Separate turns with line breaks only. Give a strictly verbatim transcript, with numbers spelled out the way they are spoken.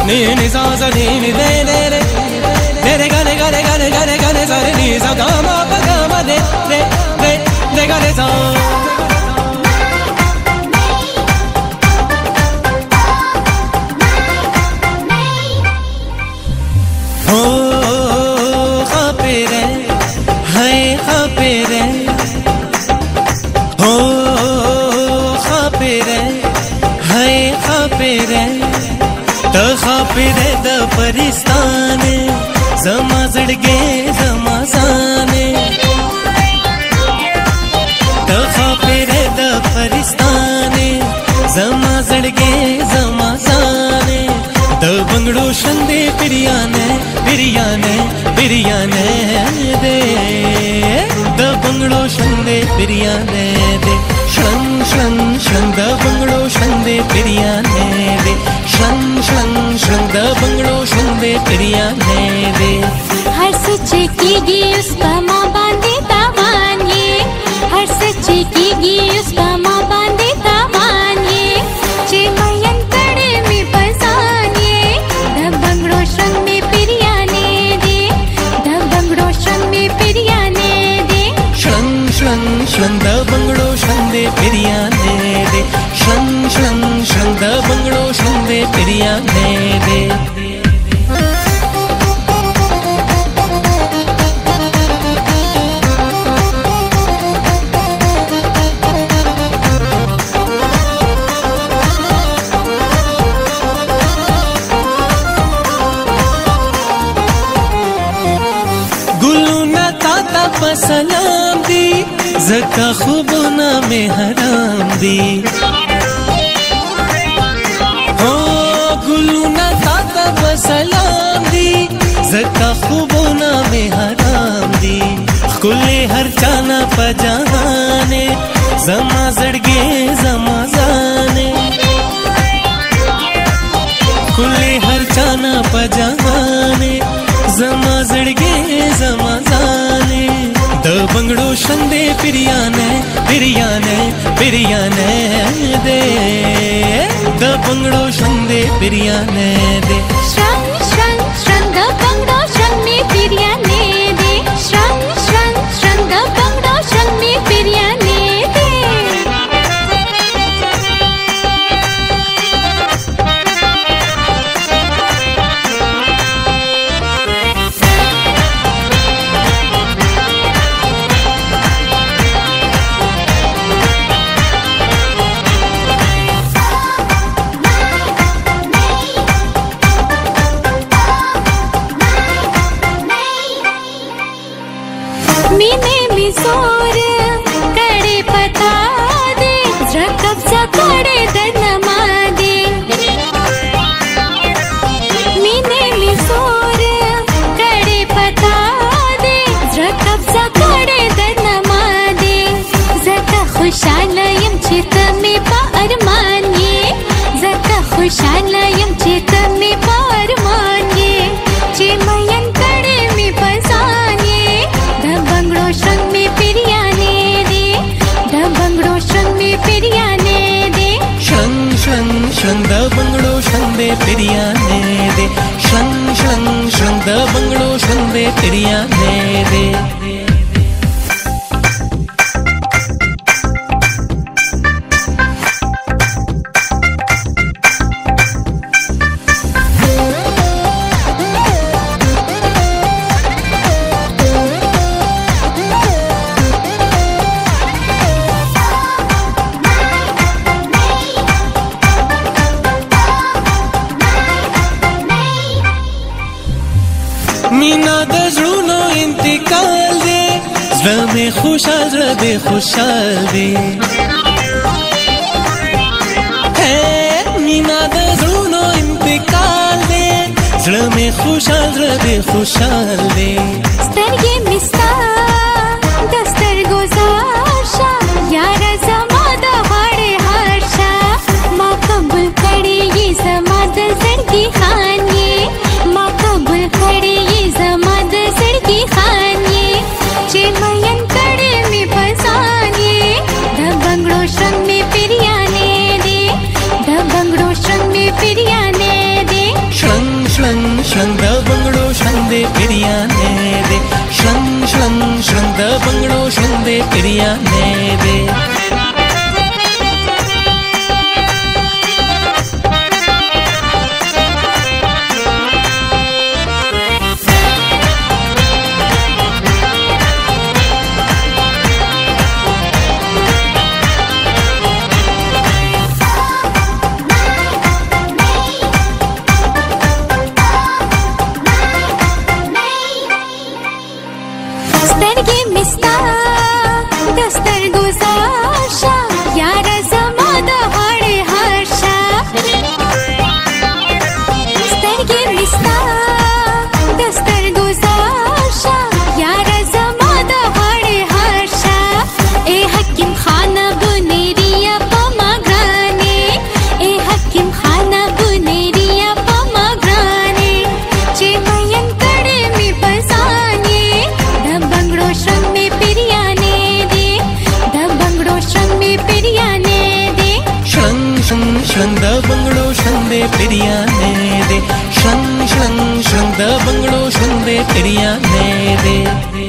नी नी सा सा नी नी दे दे रे दे रे गा रे गा रे गा रे गा रे गा रे सा रे नी सा गा मा पा गा मा दे दे दे दे गा रे सा हो खापिरे हाय खापिरे हो खापिरे हाय खापिरे त खापिरे द परिस्ताने जमा जड़गे जमा जाने त खापिरे द परिस्ताने जमा जड़गे जमा जाने द बंगड़ो शंदे पिरियाने पिरियाने पिरियाने दे द बंगड़ो शंदे पिरियाने दे शंग शंग शंग द बंगड़ो शंदे पिरियाने दे शंग शंग शंग द बंगड़ो शंदे पिरियाने दे
हर सच्चे कीगी उस माँ बांधे तावान ये हर सच्चे कीगी उस माँ बांधे तावान ये चे मयन तड़े में बसान ये द बंगड़ो शंग में पिरियाने दे द बंगड़ो शंग में पिरियाने दे
शंग शंग शंग द बंगड़ो शंदे पिरियाने दे शंग शंग शंग द बंगड़ो शंदे पिरियाने दे सलाम दी ज़का खुबना में हराम दी हो गुलूना ताता बसलाम दी ज़का खुबना में हराम दी कुले हर चाना पजाने जमा जड़गे जमा जाने कुले हर चाना पजाने जमा जड़गे जमा जाने द बंगड़ो शंदे पिरियाने पिरियाने पिरियाने दे द बंगड़ो शंदे पिरियाने दे
शंग शंग शंग द बंगड़ो शंग में पिरियाने दे शंग शंग शंग द बंगड़ो शंग में पिरियाने दे मीने मिसोर करे पता दे रकब सा करे दनमा दे मीने मिसोर करे पता दे रकब सा करे दनमा दे ज़का खुशालयम चित में पारमान ये ज़का खुशालयम चित में पारमान ये चे मयन तड़े में बसान ये द बंगड़ो शंग में पिरियाने दे द बंगड़ो शंग में पिरियाने दे
शंग शंग शंग द बंगड़ो शंदे पिरियाने दे शंग शंग शंग द बंगड़ो शंदे पिरियाने दे मीना दजरूनो इंतकाल दे ज़रा में खुशाल ज़रा दे खुशाल दे है मीना दजरूनो इंतकाल दे ज़रा में खुशाल ज़रा दे खुशाल दे
स्तरगे मिस्ता दस्तर गुज़ारशा यार ज़मादा हाड़े हारशा माँ कबूल करे ये ज़माद ज़ड़गी खान ये माँ कबूल करे ये ज़माद ज़ड़गी खान ये चे मयन तड़े में बसान ये द बंगड़ो शंग में पिरियाने दे द बंगड़ो शंग में पिरियाने दे
शंग पिरियाने दे। श्रंग बंगड़ो शंदे पिरियाने दे, श्रंग श्रंग श्रंग बंगड़ो शंदे पिरियाने दे।